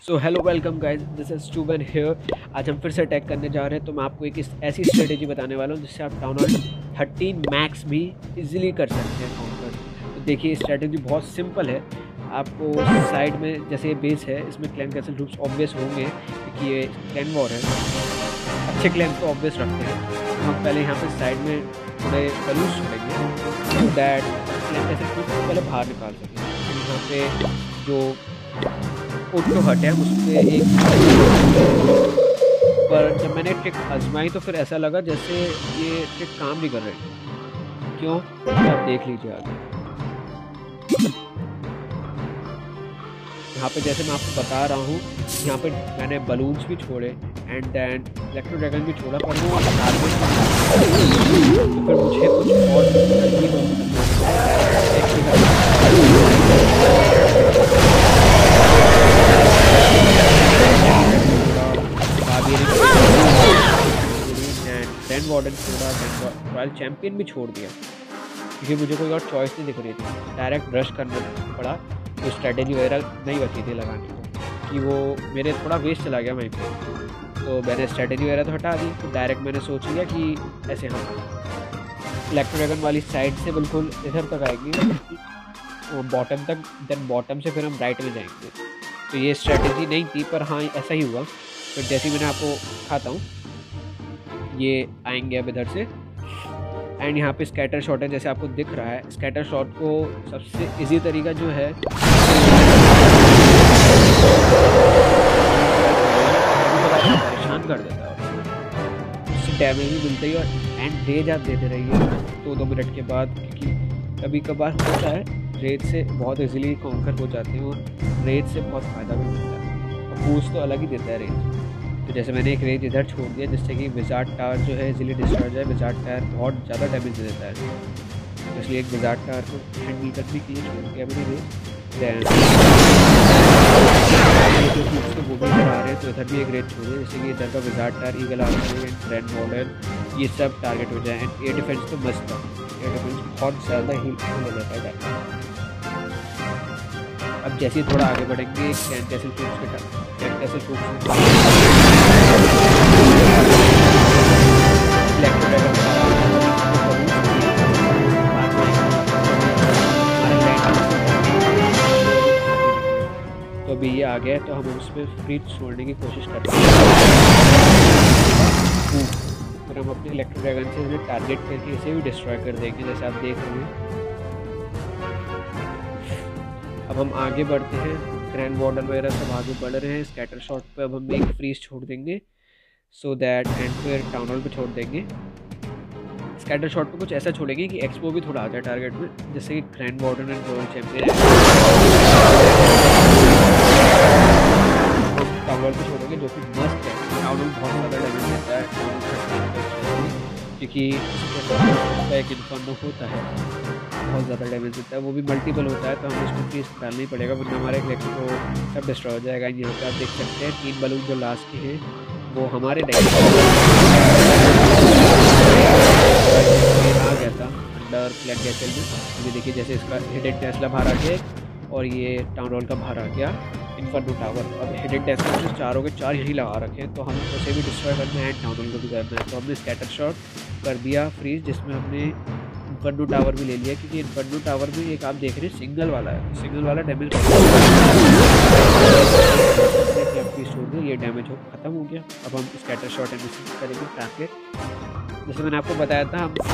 So hello welcome guys, this is स्टूबन here. आज हम फिर से अटैक करने जा रहे हैं। तो मैं आपको एक ऐसी स्ट्रेटेजी बताने वाला हूँ जिससे आप टाउन हॉल 13 मैक्स भी इजीली कर सकते हैं काउंटर। तो देखिए, स्ट्रेटेजी बहुत सिंपल है। आपको साइड में जैसे ये बेस है, इसमें क्लैन कैसल ग्रुप्स ऑब्वियस होंगे क्योंकि ये क्लैन वॉर है। अच्छे क्लैन तो ऑब्वियस रखते हैं। तो हम पहले यहाँ पे साइड में थोड़े बलून्स छोड़ेंगे so that clan castle groups पहले बाहर निकाल सकें। यहाँ पे जो ऑटो हट है उस पर एक, पर जब मैंने ट्रिक आजमाई तो फिर ऐसा लगा जैसे ये ट्रिक काम नहीं कर रही। क्यों, आप देख लीजिए आगे। यहाँ पे जैसे मैं आपको बता रहा हूँ, यहाँ पे मैंने बलून्स भी छोड़े एंड देन इलेक्ट्रो ड्रैगन भी छोड़ा, पर वो टारगेट तो फिर मुझे कुछ ग्रैंड वार्डन छोड़ा, रॉयल चैंपियन भी छोड़ दिया क्योंकि मुझे कोई और चॉइस नहीं दिख रही थी। डायरेक्ट रश करना पड़ा, तो स्ट्रैटेजी वगैरह नहीं बची थी लगाने को कि वो मेरे थोड़ा वेस्ट चला गया वहीं पे। तो मैंने स्ट्रैटेजी वगैरह तो हटा दी, तो डायरेक्ट मैंने सोच लिया कि ऐसे हम इलेक्ट्रो ड्रैगन वाली साइड से बिल्कुल इधर तक आएंगे बॉटम तक, देन बॉटम से फिर हम राइट में जाएंगे। तो ये स्ट्रैटेजी नहीं थी, पर हाँ ऐसा ही हुआ। फिर जैसे मैंने आपको दिखाता हूँ, ये आएंगे अब इधर से एंड यहाँ पे स्कैटर शॉट है जैसे आपको दिख रहा है। स्कैटर शॉट को सबसे इजी तरीका जो है परेशान कर देता है, उससे डैमेज भी मिलता ही और एंड रेज आप देते रहिए 2-2 मिनट के बाद, क्योंकि कभी कभार होता है रेज से बहुत इजीली कॉन्कर हो जाते हैं और रेज से बहुत फ़ायदा भी मिलता है और बूस्ट तो अलग ही देता है रेज। तो जैसे मैंने एक रेज इधर छोड़ दिया जिससे कि विजार्ड टावर जो है इजीली डिस्ट्रॉय हो जाए। विजार्ड टावर बहुत ज़्यादा डैमेज देता है, तो इसलिए एक विजार्ड टावर को हैंडल करने के लिए छोड़ दिया मैंने रेज। तो वो भी इधर आ रहे हैं, तो इधर भी एक रेज छोड़िए जैसे कि इधर का wizard tower, eagle archer, grand model, ये सब टारगेट हो जाए। एंड एयर डिफेंस तो मस्त था, एयर डिफेंस बहुत ज़्यादा हील हो जाता है। अब जैसे ही थोड़ा आगे बढ़ेंगे, कैन कैसल ट्रूप्स के कैन कैसल ट्रूप्स तो अभी ये आ गया, तो हम उसमें फ्रीज छोड़ने की कोशिश करते हैं। फिर हम अपने इलेक्ट्रो ड्रैगन से उन्हें टारगेट करके इसे भी डिस्ट्रॉय कर देंगे जैसे आप देख रहे हैं। अब हम आगे बढ़ते हैं, ग्रैंड वार्डन वगैरह सब आगे बढ़ रहे हैं। स्कैटर शॉट पे अब हम एक फ्रीज छोड़ देंगे सो दैट, एंड फिर टाउन हॉल पे छोड़ देंगे। स्कैटर शॉट पे कुछ ऐसा छोड़ेंगे कि एक्सपो भी थोड़ा आ जाए टारगेट में, जैसे कि grand warden and royal champion town hall पे छोड़ेंगे जो कि मस्त है। टाउन हॉल बहुत ज़्यादा डैमेज देता है क्योंकि उसका एक इन्फर्नो होता है, बहुत ज़्यादा डैमेज देता है, वो भी मल्टीपल होता है। तो हमें उसको फ्रीज डालना ही पड़ेगा वरना हमारा इलेक्ट्रो सब डिस्ट्रॉय हो जाएगा। यहाँ पे आप देख सकते हैं 3 बलून जो लास्ट के हैं वो हमारे नहीं आ गया था अंडर क्लैन कैसल में। अभी देखिए जैसे इसका हिडन टेस्ला बाहर आ गया और ये टाउन हॉल का बाहर आ गया इन्फर्नो टावर। अब हिडन टेस्ला में चारों के चार यहीं लगा रखे हैं, तो हम उसे भी डिस्ट्रॉय करना है, टाउन हॉल को भी करना है। तो हमने स्कैटर शॉट कर दिया फ्रीज, जिसमें हमने इन्फर्नो टावर भी ले लिया क्योंकि इन्फर्नो टावर में एक आप देख रहे हैं सिंगल वाला है, सिंगल वाला डैमेज छोड़ दिया, ये डैमेज हो खत्म हो गया। अब हम स्कैटर शॉट एंड करेंगे टारगेट। जैसे मैंने आपको बताया था, हम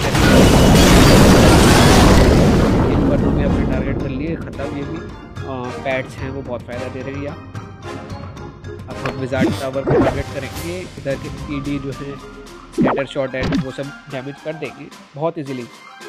इन्फर्नो में अपने टारगेट कर लिए, ख़त्म। ये भी पैड्स हैं वो बहुत फ़ायदा दे रही है। अब हम विजार्ड टावर को टारगेट करेंगे, इधर के ईडी जो है स्कैटर शॉट एंड वो सब डैमेज कर देंगे बहुत इजीली।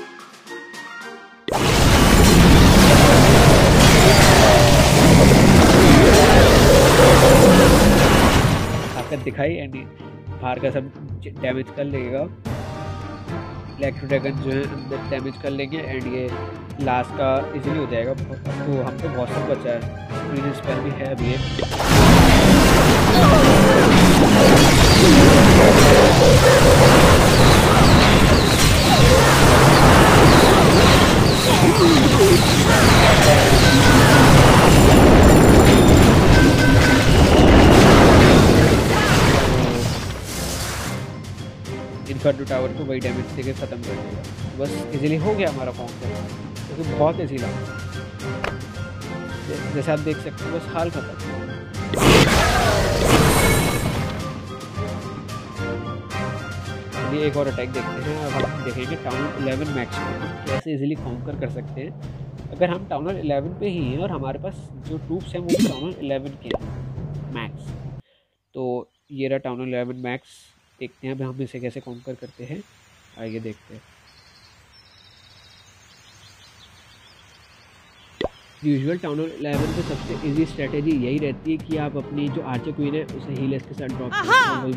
ताकत दिखाई एंड बाहर का सब डैमेज कर लेगा। इलेक्ट्रो ड्रैगन जो है अंदर डैमेज कर लेंगे एंड ये लास्ट का इजीली हो जाएगा। तो हमको बहुत सब बचा है, ग्रीन स्पेल भी है अभी इन्फर्नो टावर को वही डैमेज देके ख़त्म कर देगा। बस इजीली हो गया हमारा काउंटर, क्योंकि तो बहुत ईजी लगा। जैसे आप देख सकते हो, बस हाल खत्म। चलिए एक और अटैक देखते हैं। अब हम देखेंगे टाउन 11 मैक्स में हम कैसे इजीली काउंटर कर सकते हैं। अगर हम टाउन 11 पे ही हैं और हमारे पास जो ट्रूप्स हैं वो भी टाउन 11 के हैं मैक्स, तो ये रहा टाउन 11 मैक्स। देखते हैं अब हम इसे कैसे काउंटर करते हैं, आइए देखते हैं। यूजुअल टाउन 11 पे सबसे इजी स्ट्रेटेजी यही रहती है कि आप अपनी जो आर्चर क्वीन है उसे हीलर्स के साथ ड्रॉप करें।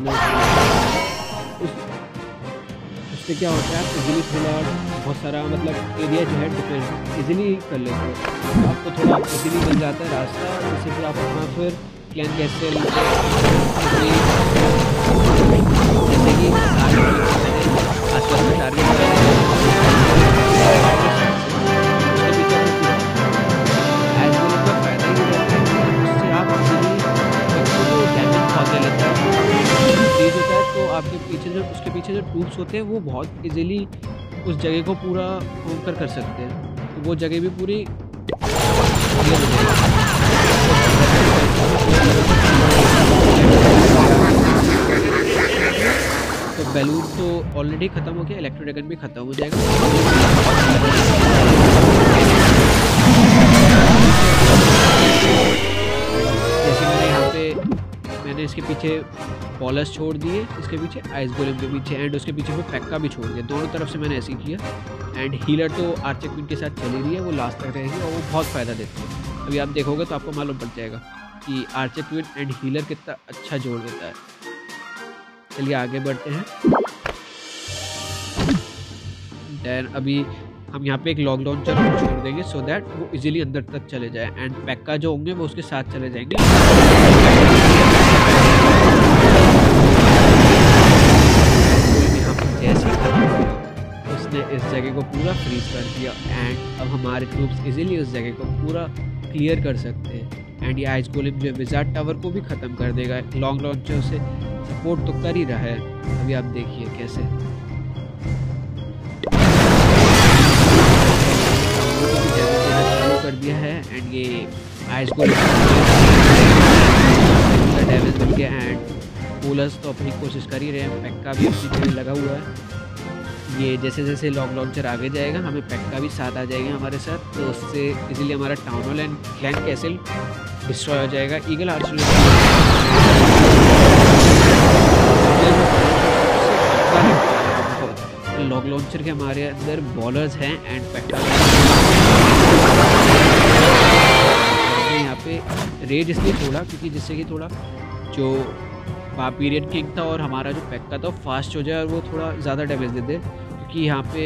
उससे क्या होता है, आप इजीली थोड़ा बहुत सारा मतलब एरिया जो है डिफेंस इजीली कर लेते हो, आपको थोड़ा इजीली मिल जाता है रास्ता, जिससे कि आप अपना फिर क्लैन कैसल जैसे कि आसपास में टारगेट तो आपके पीछे जो उसके पीछे जो ट्रूप्स होते हैं वो बहुत इजीली उस जगह को पूरा काउंटर कर सकते हैं। तो वो जगह भी पूरी तो बैलून तो ऑलरेडी ख़त्म हो गया, इलेक्ट्रो ड्रैगन भी ख़त्म हो जाएगा। जैसे मैंने इसके पीछे बॉलर्स छोड़ दिए, इसके पीछे आइस गोलेम के पीछे, एंड उसके पीछे वो पैक्का भी छोड़ दिया। दोनों तरफ से मैंने ऐसे ही किया। एंड हीलर तो आर्चर क्वीन के साथ चली रही है, वो लास्ट तक रहेगी और वो बहुत फ़ायदा देती है। अभी आप देखोगे तो आपको मालूम पड़ जाएगा कि आर्चर क्वीन एंड हीलर कितना अच्छा जोड़ देता है। चलिए आगे बढ़ते हैं। देन अभी हम यहाँ पे एक लॉन्ग लॉन्चर छोड़ देंगे सो दैट वो इजीली अंदर तक चले जाए, एंड पैक्का जो होंगे वो उसके साथ चले जाएंगे। जैसे उसने इस जगह को पूरा फ्रीज कर दिया, एंड अब हमारे ट्रूप्स इजीली उस जगह को पूरा क्लियर कर सकते हैं। एंड ये आइस गोलेम जो विजार्ड टावर को भी ख़त्म कर देगा। लॉन्ग लॉन्चर से सपोर्ट तो कर ही रहा है। अभी आप देखिए कैसे चालू कर दिया है, एंड ये आइस गोलेम डैमेज मिल गया। एंड बॉलर्स तो अपनी कोशिश कर ही रहे हैं, पैक्का भी अपनी जगह लगा हुआ है। ये जैसे जैसे लॉन्ग लॉन्चर आगे जाएगा हमें पैक्का भी साथ आ जाएगा हमारे साथ, तो उससे इजीली हमारा town hall and clan castle destroy हो जाएगा। ईगल आर्चर लॉन्ग लॉन्चर के हमारे अंदर बॉलर्स हैं एंड पैक्का यहाँ पे रेज इसलिए छोड़ा क्योंकि जिससे कि थोड़ा जो पीरियड किंग था और हमारा जो पैक्का था फास्ट हो जाए और वो थोड़ा ज़्यादा डैमेज दे दे, क्योंकि यहाँ पे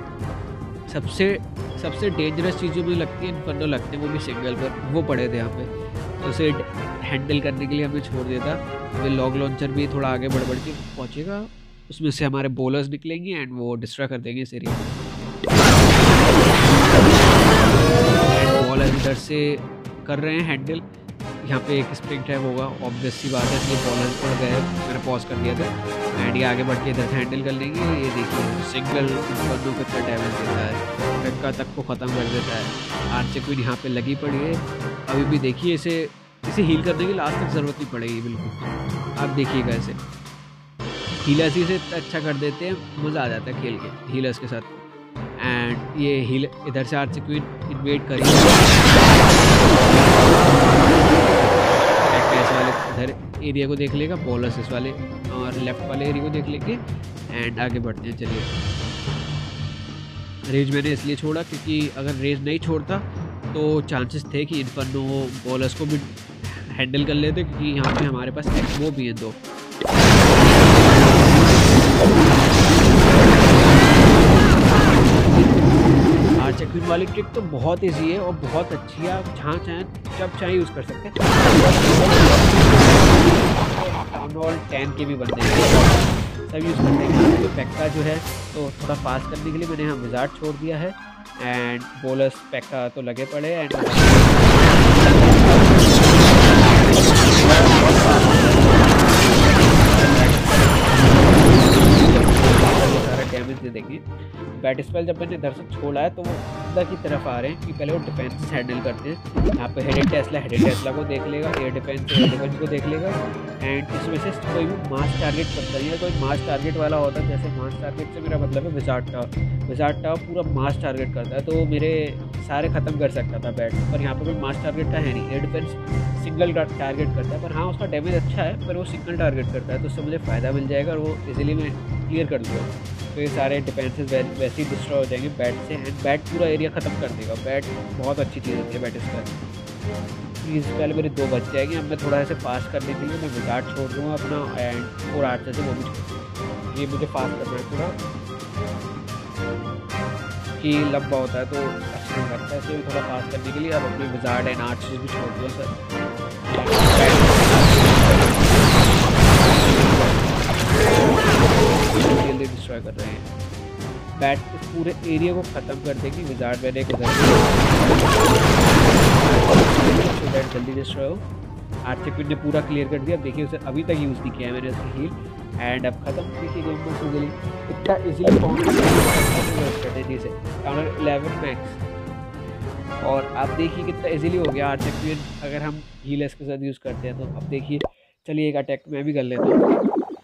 सबसे डेंजरस चीज़ों में लगती है इन्फर्नो लगते हैं, वो भी सिंगल पर वो पड़े थे यहाँ पे, तो उसे हैंडल करने के लिए हमें छोड़ दिया था। हमें लॉन्ग लॉन्चर भी थोड़ा आगे बढ़ के पहुँचेगा, उसमें से हमारे बॉलर्स निकलेंगे एंड वो डिस्ट्रॉय कर देंगे इस एरिया। बॉलर इधर से कर रहे हैं हैंडल, यहाँ पे एक स्प्रिंग टाइप होगा ऑब्वियस सी बात है, इसलिए बॉलर पड़ गए, मैंने पॉज कर दिया था। एंड ये आगे बढ़ के इधर हैंडल कर लेंगे। ये देखिए सिंगल बंदों को कितना डैमेज देता है, पैक्का तक को ख़त्म कर देता है। आर्चर क्वीन यहाँ पे लगी पड़ी है, अभी भी देखिए इसे हील करने की लास्ट तक ज़रूरत नहीं पड़ेगी बिल्कुल। आप देखिएगा इसे हीलर्स ही से अच्छा कर देते हैं, मज़ा आ जाता है खेल के हीलर्स के साथ। एंड ये हील इधर से आर्चर क्वीन इन्वेट करेंगे इधर एरिया को देख लेगा, बॉलर्स इस वाले और लेफ्ट वाले एरिया को देख लेंगे एंड आगे बढ़ते हैं। चलिए रेज मैंने इसलिए छोड़ा क्योंकि अगर रेज नहीं छोड़ता तो चांसेस थे कि इन्फर्नो बॉलर्स को भी हैंडल कर लेते, क्योंकि यहाँ पे हमारे पास एक्समो भी है दो। आर्चर क्वीन वाली ट्रिक तो बहुत ईजी है और बहुत अच्छी है, आप जहाँ चाहें जब चाहें यूज़ कर सकते हैं। टाउन हॉल 10 के भी बनते हैं सब यूज़ करते हैं। तो पैक्का जो है तो थोड़ा पास करने के लिए मैंने यहाँ विजार्ड छोड़ दिया है, एंड बॉलर्स पैक्का तो लगे पड़े एंड बैट स्पेल जब मैंने इधर से छोड़ा है तो वो अंदर की तरफ आ रहे हैं कि पहले वो डिफेंस हैंडल करते हैं। यहाँ पे हेडेड टेस्ला को देख लेगा, एयर डिफेंस को देख लेगा। एंड इसमें से कोई भी मास टारगेट करता नहीं है। कोई मास टारगेट वाला होता है, जैसे मास टारगेट से मेरा मतलब है विजार्ड टावर पूरा मास टारगेट करता है तो मेरे सारे ख़त्म कर सकता था बैट, पर यहाँ पर कोई मास टारगेट का है नहीं। एयर डिफेंस सिंगल टारगेट करता है, पर हाँ उसका डैमेज अच्छा है, पर वो सिंगल टारगेट करता है तो उससे मुझे फ़ायदा मिल जाएगा और वो इजीली मैं क्लियर कर दूँगा। तो ये सारे डिफेंसेस वैसे ही डिस्ट्रॉय हो जाएंगे बैट से। एंड बैट पूरा एरिया ख़त्म कर देगा। बैट बहुत अच्छी चीज़ होती है बैट प्लीज़। पहले मेरे 2 बच जाएंगे। अब मैं थोड़ा ऐसे पास करने के लिए मैं विजार्ड छोड़ दूँगा अपना, एंड 4 आर्चर से वो भी छोड़। ये मुझे पास करना है थोड़ा, कि लंबा होता है तो अच्छा नहीं लगता है, इसलिए थोड़ा पास करने के लिए अब अपने विजार्ड एंड आर्चर भी छोड़ दूँगा सर। जल्दी डिस्ट्रॉय कर रहे हैं। बैट इस पूरे एरिया को ख़त्म कर देगी। विजार्ड मैंने एक जल्दी डिस्ट्रॉय हो। आर्चर क्वीन ने पूरा क्लियर कर दिया। देखिए उसे अभी तक यूज़ नहीं किया है मैंने उसकी हील, एंड अब ख़त्म देखिए गेम को इजीली, इतना इजीली स्ट्रेटेजी से काउंटर 11 मैक्स। और आप देखिए कितना इजीली हो गया आर्चर क्वीन अगर हम हील के साथ यूज़ करते हैं तो। अब देखिए चलिए एक अटैक मैं भी कर लेता हूँ।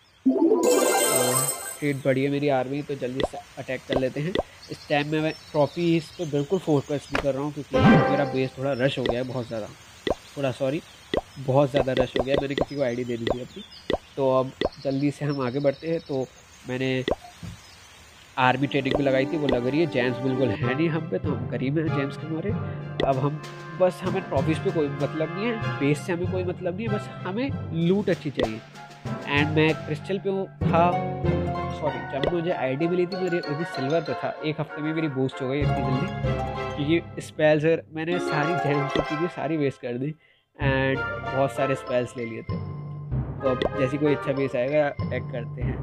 स्ट्रेट बढ़ी है मेरी आर्मी तो जल्दी से अटैक कर लेते हैं। इस टाइम में मैं ट्रॉफी इस पर बिल्कुल फोकस नहीं कर रहा हूँ क्योंकि मेरा बेस थोड़ा रश हो गया है, बहुत ज़्यादा रश हो गया है। मैंने किसी को आईडी दे दी थी अपनी, तो अब जल्दी से हम आगे बढ़ते हैं। तो मैंने आर्मी ट्रेनिंग भी लगाई थी, वो लग रही है। जेम्स बिल्कुल है नहीं हम पे, तो हम करीब हैं जेम्स के मारे। अब हम बस हमें ट्रॉफीज़ पे कोई मतलब नहीं है, बेस से हमें कोई मतलब नहीं है, बस हमें लूट अच्छी चाहिए। एंड मैं क्रिस्टल पे था, सॉरी जब मुझे आईडी मिली थी मेरी अभी सिल्वर पे था। 1 हफ्ते में मेरी बूस्ट हो गई इतनी जल्दी, क्योंकि स्पेल्स मैंने सारी जेम्स की सारी वेस्ट कर दी एंड बहुत सारे स्पेल्स ले लिए थे। तो अब जैसी कोई अच्छा बेस आएगा अटैक करते हैं।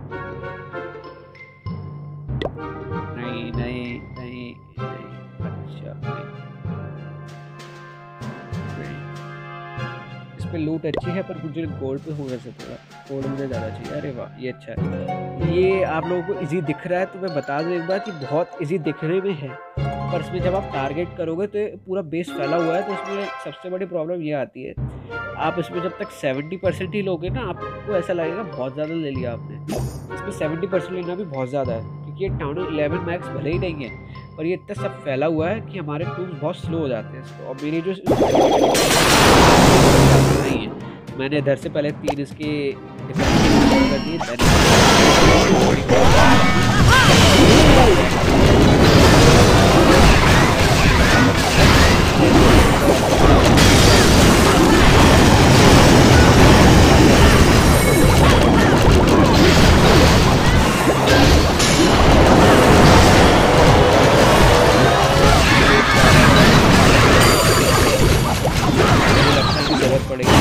नहीं अच्छा नहीं। इस पे लूट अच्छी है पर मुझे गोल्ड पे होने से थोड़ा गोल्ड मुझे ज़्यादा चाहिए। अरे वाह ये अच्छा है। ये आप लोगों को इजी दिख रहा है तो मैं बता दूँ एक बार कि बहुत इजी दिखने में है, पर इसमें जब आप टारगेट करोगे तो पूरा बेस फैला हुआ है। तो इसमें सबसे बड़ी प्रॉब्लम ये आती है, आप इसमें जब तक 70% ही लोगे ना आपको ऐसा लगेगा बहुत ज़्यादा ले लिया आपने। इसमें 70% लेना भी बहुत ज़्यादा है क्योंकि ये टाउन 11 मैक्स भले ही नहीं है पर ये इतना सब फैला हुआ है कि हमारे ट्रूप्स बहुत स्लो हो जाते हैं इसको। और मेरी जो नहीं है, मैंने इधर से पहले 3 इसके डिफेंस कर दिए। जरूरत पड़ेगी।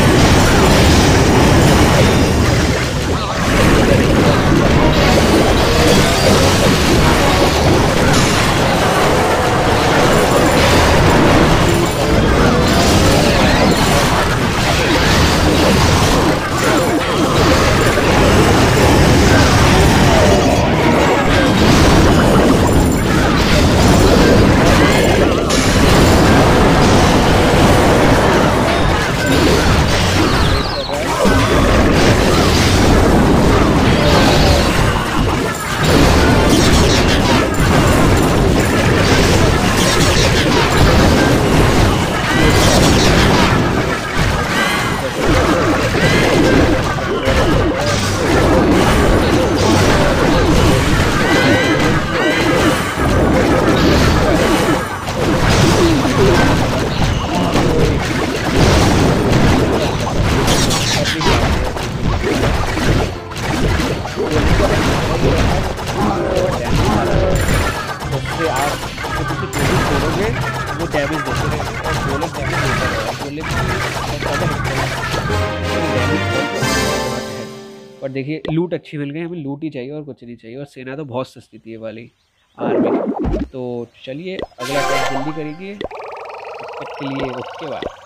वो डैमेज देते रहेंगे और गोले डैमेज देता रहेगा। गोले पर देखिए लूट अच्छी मिल गई, हमें लूट ही चाहिए और कुछ नहीं चाहिए। और सेना तो बहुत सस्ती थी ये वाली आर्मी। तो चलिए अगला टाइम जल्दी करेंगे, तब तक के लिए ओके बाय।